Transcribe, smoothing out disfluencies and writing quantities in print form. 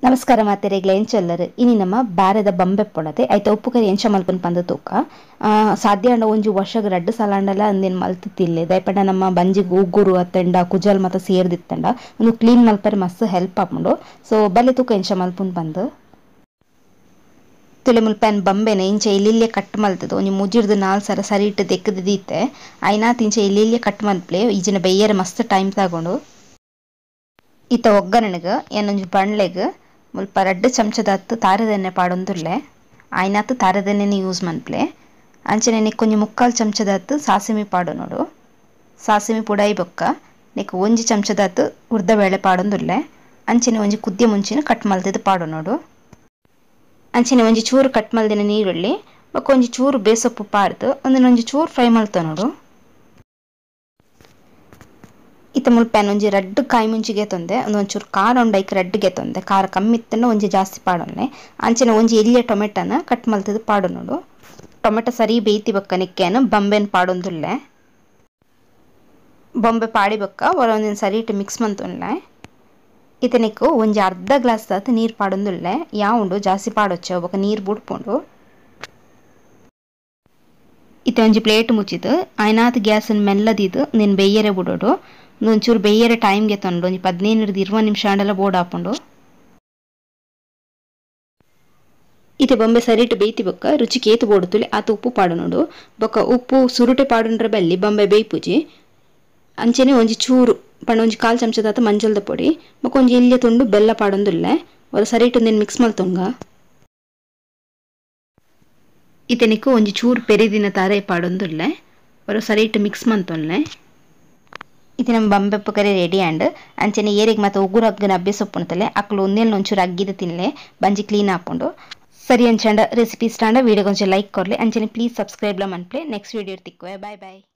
ನಮಸ್ಕಾರ ಮಾತೆರೆಗ್ಲ ಎಂಚಲ್ಲರು ಇನಿ ನಮ್ಮ ಬಾರೆದ ಬಂಬೆ ಪೊಡತೆ ಐತ ಉಪ್ಪು ಕರಿ ಎಂಚ ಮಲ್ಪನ್ ಪಂದ ತೂಕ ಸಾಧ್ಯ ಅಂಡ ಒಂಜಿ ವರ್ಷಗ್ 2 ಸಲ ಅಂದೇನು ಮಲ್ತಿತ್ತಿಲ್ಲೆ ದಯಪಂಡ ನಮ್ಮ ಬಂಜಿಗ್ ಉಗ್ಗುರು ಅತ್ತಂಡ ಕುಜಲ್ ಮತ ಸೇರ್ದಿತ್ತಂಡ ಒಂದು ಕ್ಲೀನ್ ಮಲ್ಪರೆ ಮಸ್ತ್ ಹೆಲ್ಪ್ ಆಪುಂಡು ಸೊ ಬಲ್ಲೆ ತೂಕ ಎಂಚ ಮಲ್ಪುನ್ ಪಂದ್ ತುಲೆ ಮುಲ್ಪನ್ ಬಂಬೆನೆ ಇಂಚ ಇಲ್ಲಿಲ್ಲೆ ಕಟ್ ಮಲ್ತದು ಒಂಜಿ ಮುಜಿರ್ದು 4 ಸರ ಸರಿಟ್ ದೆಕ್ಕದು ದೀತೆ ಐನಾತ್ ಇಂಚ ಇಲ್ಲಿಲ್ಲೆ ಕಟ್ ಮಲ್ಪ್ಲೆ ಈಜಿನ ಬೆಯ್ಯರೆ ಮಸ್ತ್ ಟೈಮ್ ತಗೊಂಡು ಈತ ಒಗ್ಗರಣೆಗ್ ಏನೊಂಜಿ ಪಂಡ್ಲೆಗ್ ಮುಲ್ಪ 2 ಚಮಚದತ್ತು ತಾರೆದೆಣ್ಣೆ ಪಾಡೊಂದುಲ್ಲೆ ಆಯ್ನಾತ್ ತಾರೆದೆಣ್ಣೆನೆ ಯೂಸ್ ಮನ್ಪ್ಲೆ ಅಂಚನೆ ನೆಕ್ಕೊಂಜಿ 3/4 ಚಮಚದತ್ತು ಸಾಸಿಮೆ ಪಾಡೊನೊಡು ಸಾಸಿಮೆ ಪುಡಾಯಿ ಬೊಕ್ಕ ನೆಕ್ 1 ಚಮಚದತ್ತು ಉರ್ದಬೇಳೆ ಪಾಡೊಂದುಲ್ಲೆ ಅಂಚನೆ ಒಂಜಿ ಕುದ್ದೆ ಮುಂಚಿನ ಕಟ್ ಮಲ್ತದು ಪಾಡೊನೊಡು ಅಂಚನೆ ಒಂಜಿ ಚೂರು ಕಟ್ ಮಲ್ದಿನ ನೀರುಳ್ಳಿ ಬೊಕ್ಕ ಒಂಜಿ ಚೂರು ಬೇಸೊಪ್ಪು ಪಾರ್ದು ಒಂಜಿ ಚೂರು ಫ್ರೈ ಮಲ್ತೊನೊಡು ಇತ್ತ ಮುಲ್ಪನ್ ಒಂಜಿ ರಡ್ಡ್ ಕಾಯಿ ಮುಂಚಿಗೆ ತೊಂದೆ ಒಂಚೂರು ಖಾರ ಉಂಡೈಕ್ ರಡ್ಡ್ಗೆ ತೊಂದೆ ಖಾರ ಕಮ್ಮಿ ಇತ್ತಂಡ ಒಂಜಿ ಜಾಸ್ತಿ ಪಾಡೊನ್ನೆ ಅಂಚನೆ ಒಂಜಿ ಎಲ್ಯ ಟೊಮೆಟೊನ ಕಟ್ ಮಲ್ತದು ಪಾಡೊನೊಡು ಟೊಮೆಟೊ ಸರಿ ಬೇಯ್ತಿ ಬೊಕ್ಕ ನೆಕ್ಕೆನ್ ಬಂಬೆನ್ ಪಾಡೊಂದುಲ್ಲೆ ಬೊಂಬೆ ಪಾಡಿ ಬೊಕ್ಕ ಒಂದೊಂದು ಸರಿಟ್ ಮಿಕ್ಸ್ ಮಂತೊನ್ಲೆ ಇತ್ತೆ ನೆಕ್ಕು ಒಂಜಿ ಅರ್ಧ ಗ್ಲಾಸ್ ದಾತ್ ನೀರು ಪಾಡೊಂದುಲ್ಲೆ ಯಾವುಂಡು ಜಾಸ್ತಿ ಪಾಡೊಚ್ಚೆ ಬೊಕ್ಕ ನೀರು ಬುಡ್ಪುಂಡು ಇತ್ತೆ ಒಂಜಿ ಪ್ಲೇಟ್ ಮುಚ್ಚಿದು ಐನಾತ್ ಗ್ಯಾಸನ್ ಮೆಲ್ಲದಿದು ನೀನು ಬೆಯ್ಯರೆ ಬುಡೋಡು ಒಂಚೂರು ಬೆಯ್ಯರೆ ಟೈಮ್ಗೆ ತೊಂಡು ಒಂಜಿ 15-20 ನಿಮಿಷ ಆಂಡಲ ಬೋಡ್ ಆಪುಂಡು ಇತ್ತೆ ಬೊಂಬೆ ಸರಿಟ್ ಬೇಯ್ತಿ ಬೊಕ್ಕ ರುಚಿಗೆ ಏತು ಬೋಡುತ್ತುಲೆ ಆತ ಉಪ್ಪು ಪಾಡೊನೊಡು ಬೊಕ್ಕ ಉಪ್ಪು ಸುರುಟೆ ಪಾಡೊಂಡ್ರೆ ಬಲ್ಲಿ ಬೊಂಬೆ ಬೇಯ್ಪುಜಿ ಅಂಚನೆ ಒಂಜಿ ಚೂರು ಪಂಡ ಒಂಜಿ 1/4 ಚಮಚದಾತ ಮಂಜಲ್ದ ಪೊಡಿ ಬೊಕ್ಕ ಒಂಜಿ ಎಲ್ಯ ತುಂಡು ಬೆಲ್ಲ ಪಾಡೊಂದುಲ್ಲೆ ಒರ ಸರಿಟ್ ಒಂದೇನು ಮಿಕ್ಸ್ ಮಲ್ತೊಂಗ ಇತ್ತೆ ನಿಕ್ಕು ಒಂಜಿ ಚೂರು ಪೆರಿದಿನ ತಾರೆ ಪಾಡೊಂದುಲ್ಲೆ ಒರ ಸರಿಟ್ ಮಿಕ್ಸ್ ಮಂತೊನ್ಲೆ ಇದು ನಮ್ಮ ಬಂಬೆಪ್ಪು ಕರೆ ರೆಡಿ ಆಂಡ್ ಅಂಚನೆ ಏರಿಗೆ ಮತ್ತೆ ಉಗುರು ಅಗ್ಗನ ಅಬ್ಬೆ ಸೊಪ್ಪುಂತಲೆ ಅಕ್ಲು ಒಂದೇನು ಒಂಚೂರು ಅಗ್ಗಿದ ತಿನ್ಲೆ ಬಂಜಿ ಕ್ಲೀನ್ ಆಪುಂಡು ಸರಿ ಅಂಚಂಡ ರೆಸಿಪಿ ಸ್ಟಾಂಡ ವಿಡಿಯೋ ಕೊಂಚ ಲೈಕ್ ಕೊರ್ಲೆ ಅಂಚನೆ ಪ್ಲೀಸ್ ಸಬ್ಸ್ಕ್ರೈಬ್ ಲ ಮನ್ಪ್ಲೆ ನೆಕ್ಸ್ಟ್ ವಿಡಿಯೋ ತಿಕ್ಕುವೆ ಬಾಯ್ ಬಾಯ್.